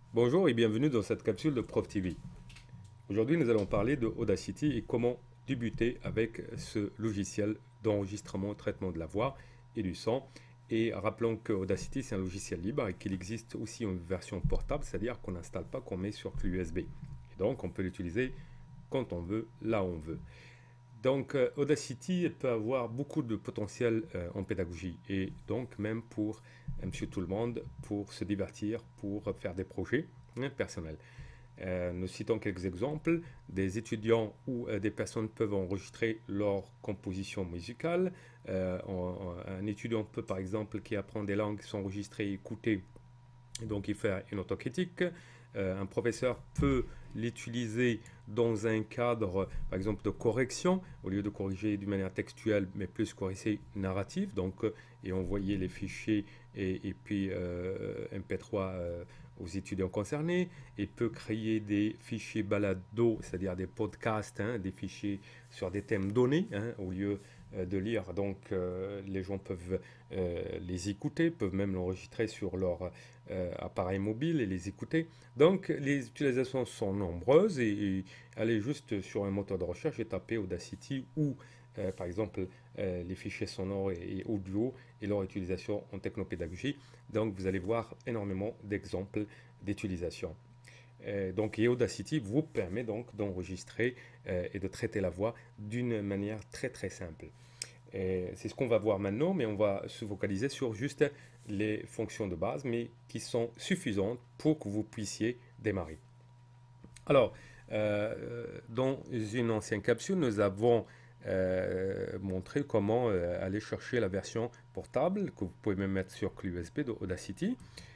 Bonjour et bienvenue dans cette capsule de Prof TV. Aujourd'hui, nous allons parler de Audacity et comment débuter avec ce logiciel d'enregistrement et traitement de la voix et du son. Et rappelons que Audacity, c'est un logiciel libre et qu'il existe aussi une version portable, c'est-à-dire qu'on n'installe pas, qu'on met sur clé USB. Et donc, on peut l'utiliser quand on veut, là où on veut. Donc, Audacity peut avoir beaucoup de potentiel en pédagogie et donc même pour monsieur tout le monde, pour se divertir, pour faire des projets personnels. Nous citons quelques exemples. Des étudiants ou des personnes peuvent enregistrer leur composition musicale. Un étudiant peut, par exemple, qui apprend des langues, s'enregistrer et écouter, et donc il fait une autocritique. Un professeur peut l'utiliser dans un cadre, par exemple, de correction, au lieu de corriger d'une manière textuelle, mais plus corriger narrative, donc, et envoyer les fichiers et puis MP3 aux étudiants concernés. Il peut créer des fichiers balado, c'est-à-dire des podcasts, hein, des fichiers sur des thèmes donnés, hein, au lieu de lire. Donc, les gens peuvent les écouter, peuvent même l'enregistrer sur leur appareil mobile et les écouter. Donc, les utilisations sont nombreuses et allez juste sur un moteur de recherche et tapez Audacity ou, par exemple, les fichiers sonores et audio et leur utilisation en technopédagogie. Donc, vous allez voir énormément d'exemples d'utilisation. Donc, et Audacity vous permet donc d'enregistrer et de traiter la voix d'une manière très très simple. C'est ce qu'on va voir maintenant, mais on va se focaliser sur juste les fonctions de base, mais qui sont suffisantes pour que vous puissiez démarrer. Alors, dans une ancienne capsule, nous avons montré comment aller chercher la version portable, que vous pouvez même mettre sur clé USB d'Audacity.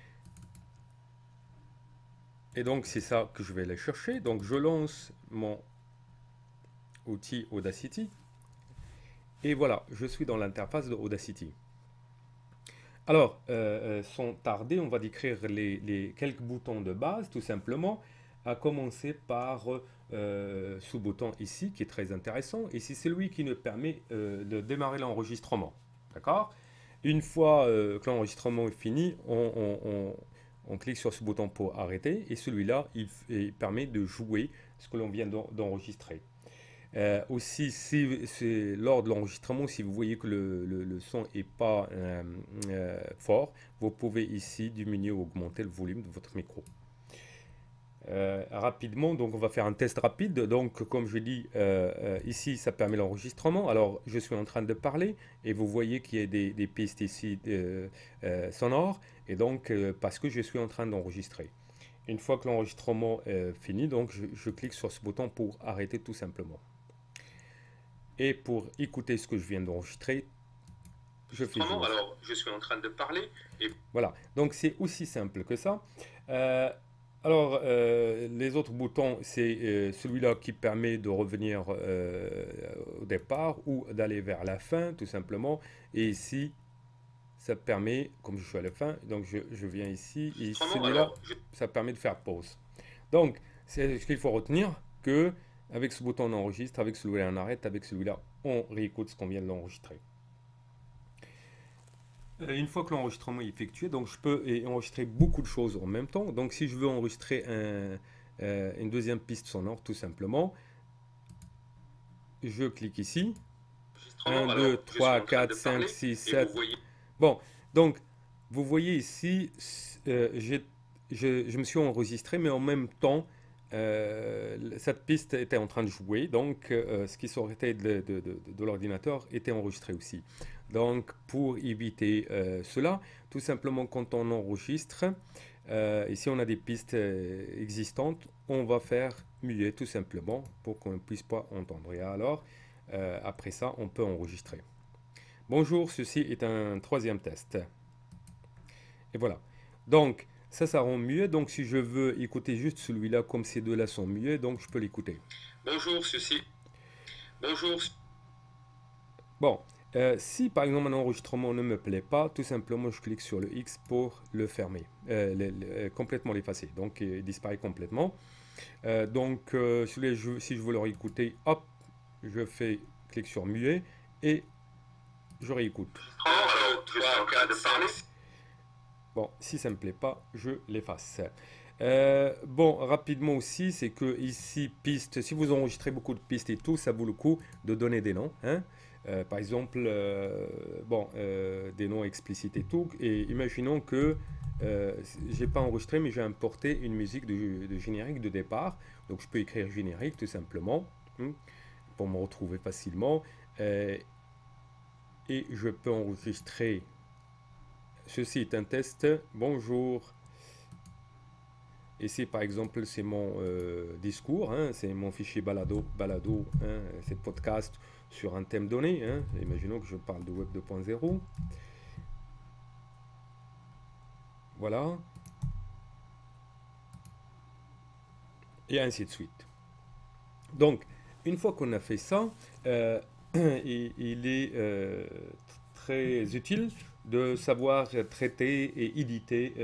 Et donc, c'est ça que je vais aller chercher. Donc, je lance mon outil Audacity. Et voilà, je suis dans l'interface de Audacity. Alors, sans tarder, on va décrire les quelques boutons de base, tout simplement, à commencer par ce bouton ici, qui est très intéressant. Et c'est celui qui nous permet de démarrer l'enregistrement. D'accord? Une fois que l'enregistrement est fini, on clique sur ce bouton pour arrêter. Et celui-là, il permet de jouer ce que l'on vient d'enregistrer. Aussi, si lors de l'enregistrement, si vous voyez que le son n'est pas fort, vous pouvez ici diminuer ou augmenter le volume de votre micro. Rapidement, donc on va faire un test rapide. Donc, comme je dis, ici, ça permet l'enregistrement. Alors, je suis en train de parler et vous voyez qu'il y a des pistes ici sonores. Et donc, parce que je suis en train d'enregistrer. Une fois que l'enregistrement est fini, donc je clique sur ce bouton pour arrêter tout simplement. Et pour écouter ce que je viens d'enregistrer, je fais jouer. Alors, je suis en train de parler. Et voilà, donc c'est aussi simple que ça. Euh, les autres boutons, c'est celui-là qui permet de revenir au départ ou d'aller vers la fin, tout simplement. Et ici, ça permet, comme je suis à la fin, donc je viens ici, et celui-là, ça permet de faire pause. Donc, c'est ce qu'il faut retenir, que avec ce bouton on enregistre, avec celui-là on arrête, avec celui-là on réécoute ce qu'on vient d'enregistrer. Une fois que l'enregistrement est effectué, donc je peux enregistrer beaucoup de choses en même temps. Donc si je veux enregistrer une deuxième piste sonore, tout simplement, je clique ici. 1, 2, 3, 4, 5, 6, 7. Bon, donc vous voyez ici, je me suis enregistré, mais en même temps, cette piste était en train de jouer, donc ce qui sortait de l'ordinateur était enregistré aussi. Donc pour éviter cela, tout simplement quand on enregistre, ici on a des pistes existantes, on va faire muet tout simplement pour qu'on ne puisse pas entendre. Et alors, après ça, on peut enregistrer. Bonjour, ceci est un troisième test. Et voilà. Donc, ça rend muet. Donc, si je veux écouter juste celui-là, comme ces deux-là sont muets, donc je peux l'écouter. Bonjour, ceci. Bonjour. Bon, si par exemple un enregistrement ne me plaît pas, tout simplement je clique sur le X pour le fermer, complètement l'effacer. Donc, il disparaît complètement. Si je veux le réécouter, hop, je fais clic sur muet et je réécoute. Bon, si ça ne me plaît pas, je l'efface. Bon, rapidement aussi, c'est que ici, piste, si vous enregistrez beaucoup de pistes et tout, ça vaut le coup de donner des noms, hein. Par exemple, bon, des noms explicites et tout. Et imaginons que j'ai pas enregistré, mais j'ai importé une musique de générique de départ. Donc je peux écrire générique tout simplement, hein, pour me retrouver facilement. Euh, et je peux enregistrer. Ceci est un test. Bonjour. Ici, par exemple, c'est mon discours, hein, c'est mon fichier balado, hein, c'est podcast sur un thème donné. Hein. Imaginons que je parle de Web 2.0. Voilà. Et ainsi de suite. Donc, une fois qu'on a fait ça, il est très utile de savoir traiter et éditer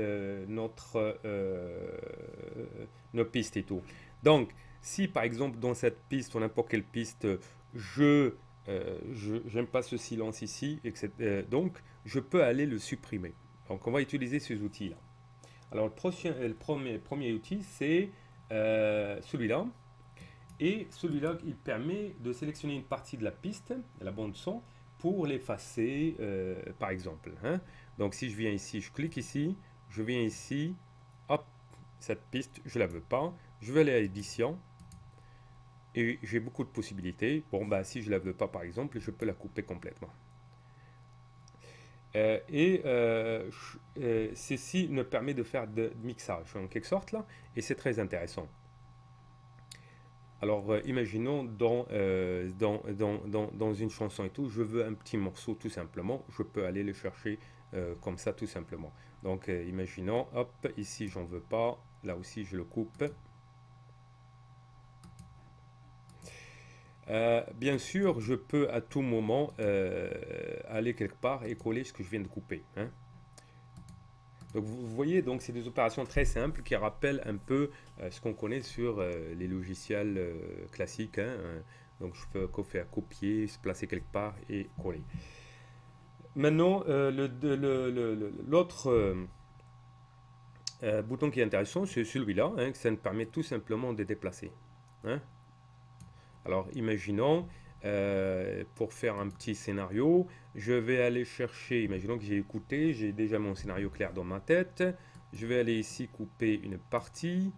nos pistes et tout. Donc, si par exemple dans cette piste ou n'importe quelle piste, j'aime pas ce silence ici, etc., donc je peux aller le supprimer. Donc, on va utiliser ces outils-là. Alors, le premier outil, c'est celui-là. Et celui-là, il permet de sélectionner une partie de la piste, de la bande son, pour l'effacer, par exemple, hein. Donc si je viens ici, je clique ici, je viens ici, hop, cette piste, je ne la veux pas. Je vais aller à édition et j'ai beaucoup de possibilités. Bon, bah, si je ne la veux pas, par exemple, je peux la couper complètement. Ceci me permet de faire de mixage en quelque sorte là, et c'est très intéressant. Alors, imaginons dans une chanson et tout, je veux un petit morceau tout simplement, je peux aller le chercher comme ça tout simplement. Donc, imaginons, hop, ici j'en veux pas, là aussi je le coupe. Bien sûr, je peux à tout moment aller quelque part et coller ce que je viens de couper, hein. Donc vous voyez, donc c'est des opérations très simples qui rappellent un peu ce qu'on connaît sur les logiciels classiques, hein. Donc je peux faire copier, se placer quelque part et coller. Maintenant, l'autre bouton qui est intéressant, c'est celui-là, hein, que ça nous permet tout simplement de déplacer, hein. Alors imaginons, pour faire un petit scénario, je vais aller chercher, imaginons que j'ai écouté, j'ai déjà mon scénario clair dans ma tête, je vais aller ici couper une partie,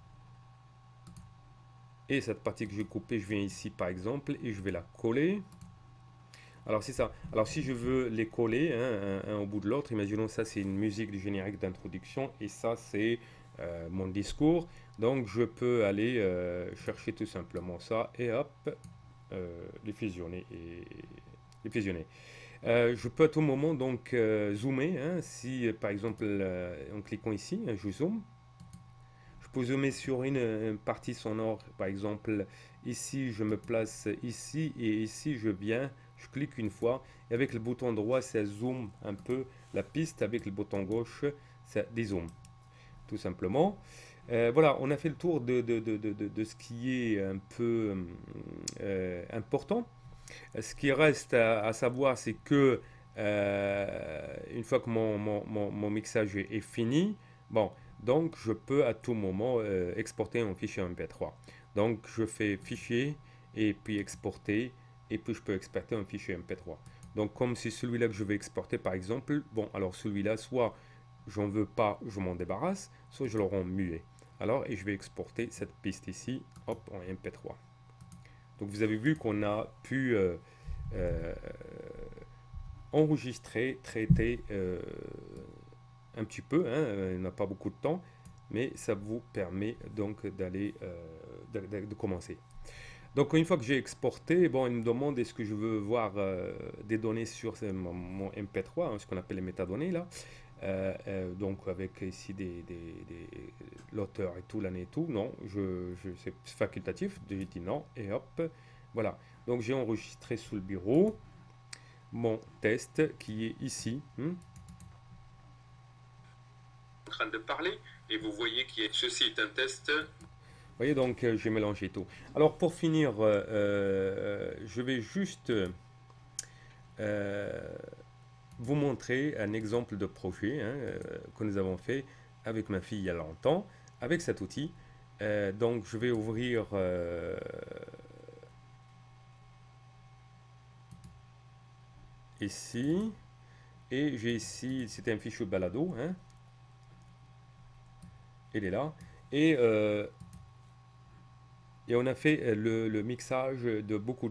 et cette partie que j'ai coupée, je viens ici par exemple, et je vais la coller. Alors c'est ça, alors si je veux les coller, hein, un au bout de l'autre, imaginons ça c'est une musique du générique d'introduction, et ça c'est mon discours, donc je peux aller chercher tout simplement ça, et hop, les fusionner les fusionner. Je peux à tout moment donc zoomer, hein, si par exemple en cliquant ici, je zoome. Je peux zoomer sur une partie sonore, par exemple ici je me place ici et ici je viens, je clique une fois et avec le bouton droit ça zoome un peu la piste, avec le bouton gauche ça dézoome tout simplement. Voilà, on a fait le tour de ce qui est un peu important. Ce qui reste à savoir, c'est que une fois que mon mixage est fini, bon, donc je peux à tout moment exporter un fichier MP3. Donc je fais fichier et puis exporter et puis je peux exporter un fichier MP3. Donc comme c'est celui-là que je vais exporter par exemple, bon alors celui-là soit j'en veux pas, je m'en débarrasse, soit je le rends muet. Alors et je vais exporter cette piste ici, hop, en MP3. Donc vous avez vu qu'on a pu euh, enregistrer, traiter un petit peu, hein, il n'a pas beaucoup de temps, mais ça vous permet donc d'aller de commencer. Donc une fois que j'ai exporté, bon, il me demande est-ce que je veux voir des données sur mon MP3, hein, ce qu'on appelle les métadonnées là. Donc avec ici l'auteur et tout, l'année et tout, non, c'est facultatif, j'ai dit non, et hop, voilà. Donc j'ai enregistré sous le bureau mon test qui est ici. En train de parler, et vous voyez que ceci est un test. Vous voyez, donc j'ai mélangé tout. Alors pour finir, je vais juste vous montrer un exemple de projet hein, que nous avons fait avec ma fille il y a longtemps, avec cet outil. Donc je vais ouvrir ici, et j'ai ici, c'était un fichier balado, hein, il est là, et, euh, et on a fait le mixage de beaucoup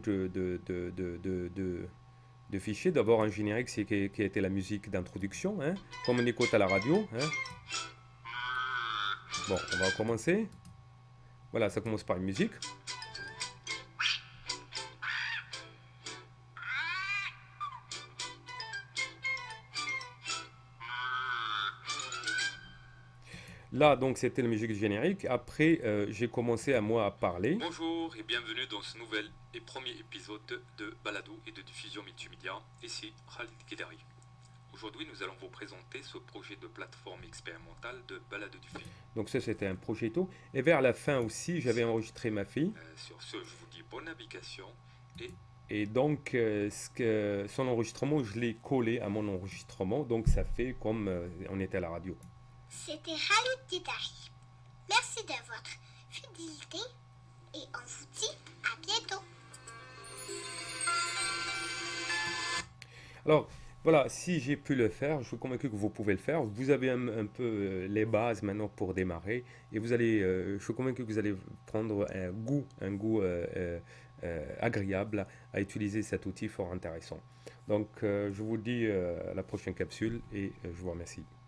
de fichiers. D'abord un générique qui a été la musique d'introduction, hein, comme on écoute à la radio. Hein. Bon, on va commencer. Voilà, ça commence par une musique. Là, donc, c'était la musique générique. Après, j'ai commencé à moi à parler. Bonjour et bienvenue dans ce nouvel et premier épisode de Balado et de diffusion multimédia. Ici Khalid Guédari. Aujourd'hui, nous allons vous présenter ce projet de plateforme expérimentale de balado diffusion. Donc ça, c'était un projetto. Et vers la fin aussi, j'avais enregistré ma fille. Sur ce, je vous dis bonne navigation et Et donc, son enregistrement, je l'ai collé à mon enregistrement. Donc, ça fait comme on était à la radio. C'était Khalid Guédari. Merci de votre fidélité et on vous dit à bientôt. Alors, voilà, si j'ai pu le faire, je suis convaincu que vous pouvez le faire. Vous avez un peu les bases maintenant pour démarrer. Et vous allez, je suis convaincu que vous allez prendre un goût agréable à utiliser cet outil fort intéressant. Donc, je vous dis à la prochaine capsule et je vous remercie.